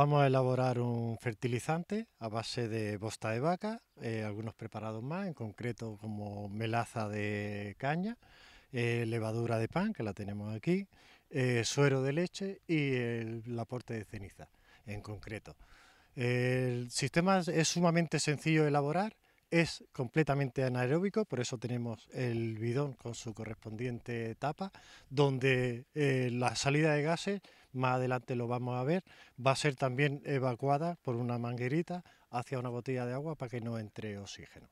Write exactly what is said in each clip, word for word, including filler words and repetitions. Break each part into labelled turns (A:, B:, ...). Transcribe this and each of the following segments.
A: Vamos a elaborar un fertilizante a base de bosta de vaca, eh, algunos preparados más, en concreto como melaza de caña, eh, levadura de pan, que la tenemos aquí, eh, suero de leche y el, el aporte de ceniza, en concreto. El sistema es sumamente sencillo de elaborar, es completamente anaeróbico, por eso tenemos el bidón con su correspondiente tapa, donde eh, la salida de gases, más adelante lo vamos a ver, va a ser también evacuada por una manguerita hacia una botella de agua para que no entre oxígeno.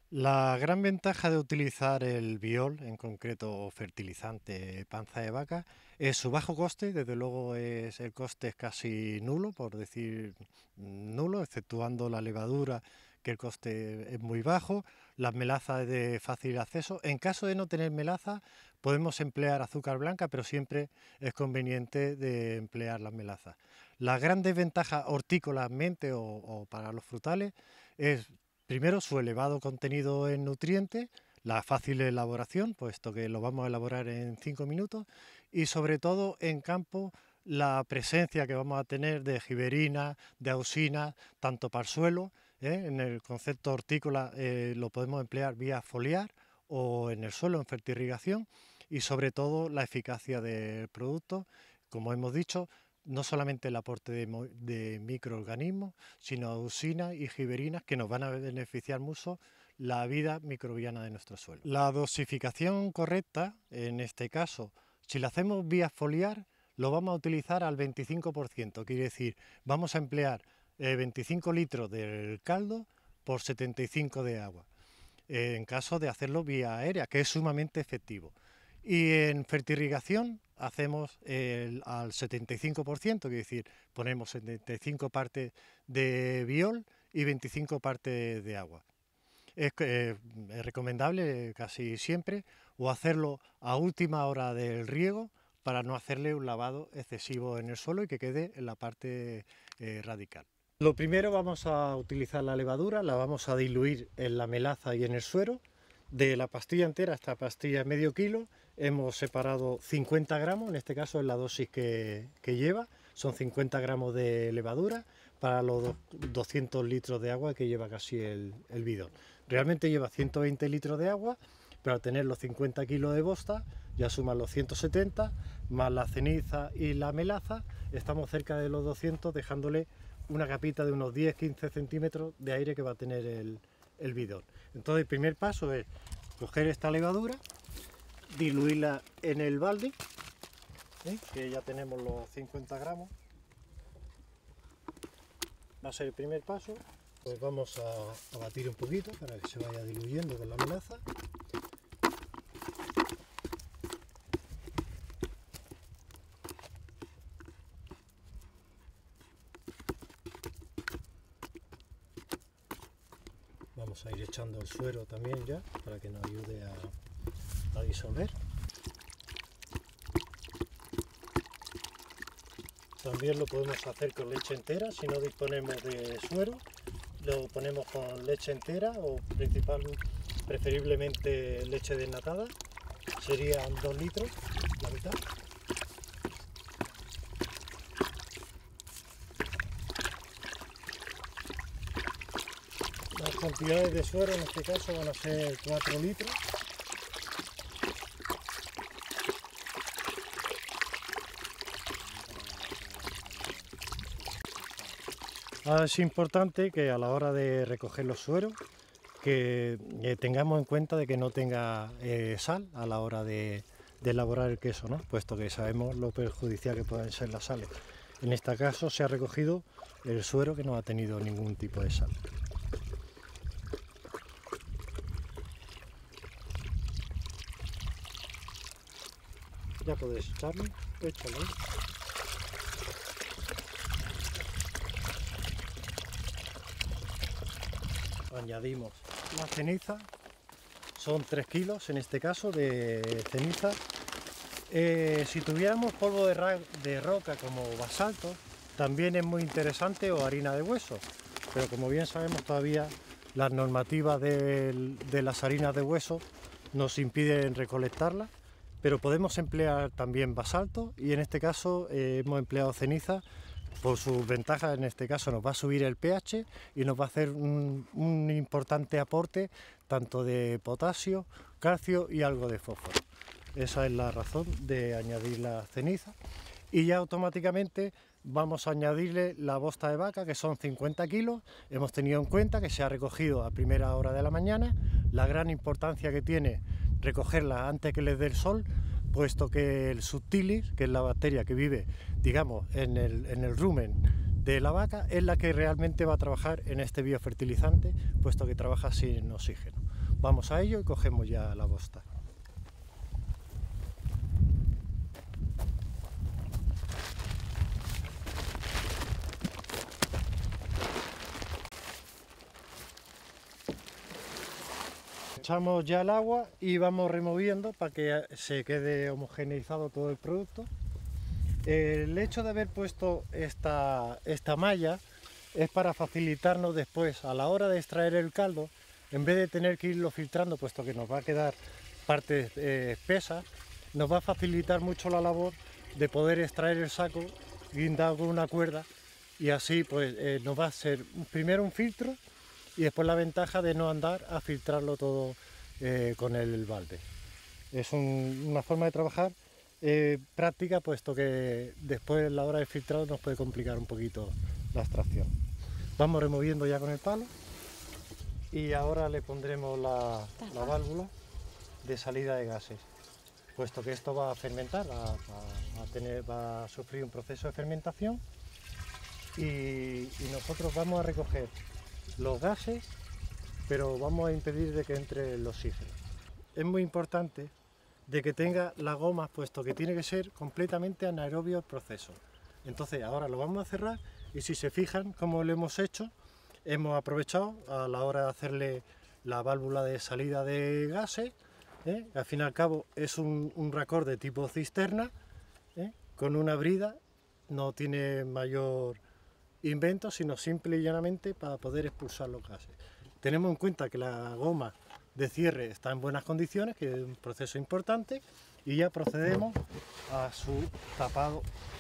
A: La gran ventaja de utilizar el biol, en concreto fertilizante panza de vaca, es su bajo coste. Desde luego es, el coste es casi nulo, por decir nulo, exceptuando la levadura, que el coste es muy bajo, las melazas de fácil acceso. En caso de no tener melaza, podemos emplear azúcar blanca, pero siempre es conveniente de emplear las melazas. Las grandes ventajas hortícolamente o, o para los frutales es, primero, su elevado contenido en nutrientes, la fácil elaboración, puesto que lo vamos a elaborar en cinco minutos, y sobre todo en campo la presencia que vamos a tener de giberina, de auxina, tanto para el suelo, ¿eh? En el concepto hortícola eh, lo podemos emplear vía foliar o en el suelo, en fertirrigación, y sobre todo la eficacia del producto, como hemos dicho, no solamente el aporte de, de microorganismos, sino auxinas y giberinas que nos van a beneficiar mucho la vida microbiana de nuestro suelo. La dosificación correcta, en este caso, si la hacemos vía foliar, lo vamos a utilizar al veinticinco por ciento, quiere decir, vamos a emplear eh, veinticinco litros del caldo por setenta y cinco de agua, eh, en caso de hacerlo vía aérea, que es sumamente efectivo. Y en fertirrigación hacemos el, al setenta y cinco por ciento, es decir, ponemos setenta y cinco partes de biol y veinticinco partes de agua. Es, eh, es recomendable casi siempre o hacerlo a última hora del riego para no hacerle un lavado excesivo en el suelo y que quede en la parte eh, radical. Lo primero, vamos a utilizar la levadura, la vamos a diluir en la melaza y en el suero. De la pastilla entera a esta pastilla medio kilo hemos separado cincuenta gramos, en este caso es la dosis que, que lleva, son cincuenta gramos de levadura para los doscientos litros de agua que lleva casi el, el bidón. Realmente lleva ciento veinte litros de agua, pero al tener los cincuenta kilos de bosta, ya suman los ciento setenta, más la ceniza y la melaza, estamos cerca de los doscientos, dejándole una capita de unos diez a quince centímetros de aire que va a tener el, el bidón. Entonces el primer paso es coger esta levadura, diluirla en el balde, ¿eh? Que ya tenemos los cincuenta gramos, va a ser el primer paso. Pues vamos a, a batir un poquito para que se vaya diluyendo con la melaza. Vamos a ir echando el suero también ya, para que nos ayude a, a disolver. También lo podemos hacer con leche entera, si no disponemos de suero, lo ponemos con leche entera o principal, preferiblemente leche desnatada, serían dos litros, la mitad. Las cantidades de suero en este caso van a ser cuatro litros. Ahora es importante que a la hora de recoger los sueros que eh, tengamos en cuenta de que no tenga eh, sal a la hora de, de elaborar el queso, ¿no? Puesto que sabemos lo perjudicial que pueden ser las sales. En este caso se ha recogido el suero que no ha tenido ningún tipo de sal. Ya podéis echarlo, échalo. Añadimos la ceniza, son tres kilos en este caso de ceniza. Eh, si tuviéramos polvo de, de roca como basalto, también es muy interesante, o harina de hueso, pero como bien sabemos todavía las normativas de, de las harinas de hueso nos impiden recolectarlas, pero podemos emplear también basalto y en este caso eh, hemos empleado ceniza por sus ventajas, en este caso nos va a subir el pH y nos va a hacer un, un importante aporte tanto de potasio, calcio y algo de fósforo. Esa es la razón de añadir la ceniza. Y ya automáticamente vamos a añadirle la bosta de vaca, que son cincuenta kilos. Hemos tenido en cuenta que se ha recogido a primera hora de la mañana, la gran importancia que tiene recogerla antes que les dé el sol, puesto que el subtilis, que es la bacteria que vive, digamos, en el, en el rumen de la vaca, es la que realmente va a trabajar en este biofertilizante, puesto que trabaja sin oxígeno. Vamos a ello y cogemos ya la bosta. Echamos ya el agua y vamos removiendo para que se quede homogeneizado todo el producto. El hecho de haber puesto esta, esta malla es para facilitarnos después, a la hora de extraer el caldo, en vez de tener que irlo filtrando, puesto que nos va a quedar partes eh, espesas, nos va a facilitar mucho la labor de poder extraer el saco guindado con una cuerda, y así pues eh, nos va a ser primero un filtro y después la ventaja de no andar a filtrarlo todo eh, con el balde. Es un, una forma de trabajar eh, práctica, puesto que después a la hora de filtrado nos puede complicar un poquito la extracción. Vamos removiendo ya con el palo y ahora le pondremos la, la válvula de salida de gases, puesto que esto va a fermentar, va, va, a, tener, va a sufrir un proceso de fermentación y, y nosotros vamos a recoger los gases, pero vamos a impedir de que entre el oxígeno. Es muy importante de que tenga la goma, puesto que tiene que ser completamente anaerobio el proceso. Entonces ahora lo vamos a cerrar y si se fijan como lo hemos hecho, hemos aprovechado a la hora de hacerle la válvula de salida de gases, ¿eh? Al fin y al cabo es un, un raccord de tipo cisterna, ¿eh? Con una brida, no tiene mayor invento, sino simple y llanamente para poder expulsar los gases. Tenemos en cuenta que la goma de cierre está en buenas condiciones, que es un proceso importante, y ya procedemos a su tapado.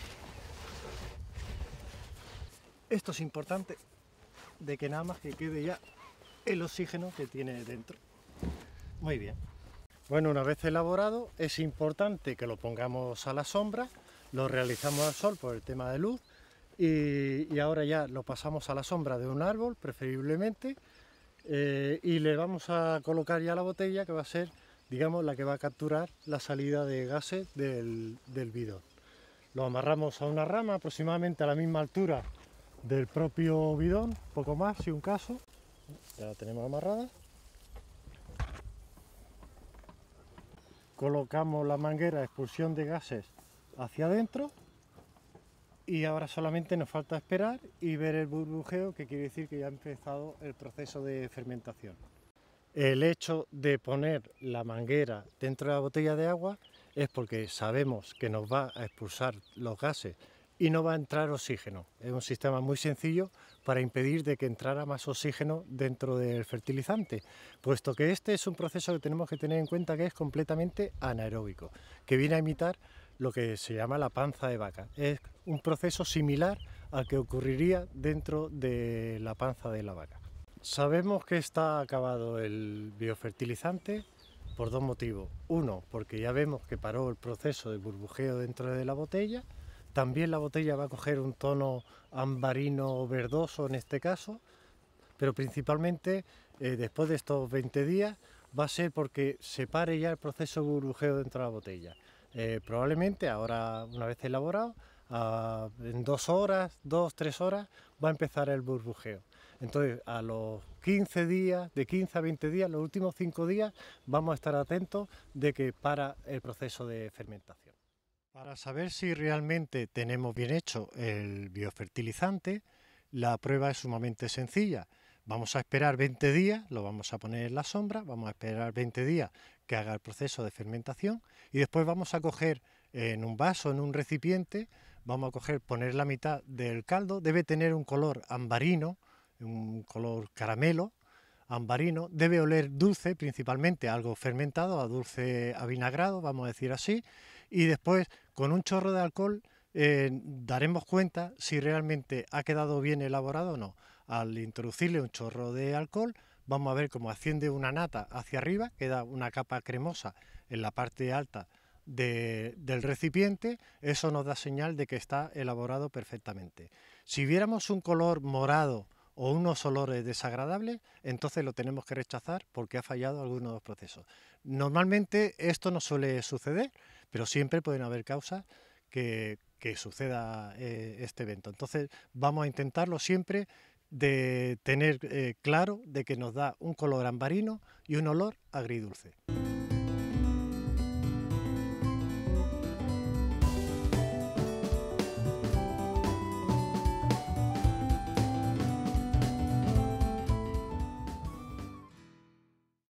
A: Esto es importante, de que nada más que quede ya el oxígeno que tiene dentro. Muy bien. Bueno, una vez elaborado es importante que lo pongamos a la sombra, lo realizamos al sol por el tema de luz, y, y ahora ya lo pasamos a la sombra de un árbol preferiblemente, eh, y le vamos a colocar ya la botella, que va a ser, digamos, la que va a capturar la salida de gases del, del bidón. Lo amarramos a una rama aproximadamente a la misma altura del propio bidón, poco más si un caso. Ya la tenemos amarrada. Colocamos la manguera de expulsión de gases hacia adentro y ahora solamente nos falta esperar y ver el burbujeo, que quiere decir que ya ha empezado el proceso de fermentación. El hecho de poner la manguera dentro de la botella de agua es porque sabemos que nos va a expulsar los gases y no va a entrar oxígeno. Es un sistema muy sencillo para impedir de que entrara más oxígeno dentro del fertilizante, puesto que este es un proceso que tenemos que tener en cuenta que es completamente anaeróbico, que viene a imitar lo que se llama la panza de vaca. Es un proceso similar al que ocurriría dentro de la panza de la vaca. Sabemos que está acabado el biofertilizante por dos motivos. Uno, porque ya vemos que paró el proceso de burbujeo dentro de la botella. También la botella va a coger un tono ambarino verdoso en este caso, pero principalmente eh, después de estos veinte días va a ser porque se pare ya el proceso de burbujeo dentro de la botella. Eh, probablemente ahora, una vez elaborado, uh, en dos horas, dos, tres horas, va a empezar el burbujeo. Entonces, a los quince días, de quince a veinte días, los últimos cinco días, vamos a estar atentos de que para el proceso de fermentación. Para saber si realmente tenemos bien hecho el biofertilizante, la prueba es sumamente sencilla. Vamos a esperar veinte días, lo vamos a poner en la sombra, vamos a esperar veinte días que haga el proceso de fermentación y después vamos a coger en un vaso, en un recipiente, vamos a coger, poner la mitad del caldo, debe tener un color ambarino, un color caramelo, ambarino, debe oler dulce, principalmente algo fermentado, a dulce avinagrado, vamos a decir así, y después con un chorro de alcohol eh, daremos cuenta si realmente ha quedado bien elaborado o no. Al introducirle un chorro de alcohol, vamos a ver cómo asciende una nata hacia arriba, queda una capa cremosa en la parte alta de, del recipiente. Eso nos da señal de que está elaborado perfectamente. Si viéramos un color morado o unos olores desagradables, entonces lo tenemos que rechazar porque ha fallado alguno de los procesos. Normalmente esto no suele suceder, pero siempre pueden haber causas que, que suceda eh, este evento. Entonces vamos a intentarlo siempre de tener eh, claro de que nos da un color ambarino y un olor agridulce.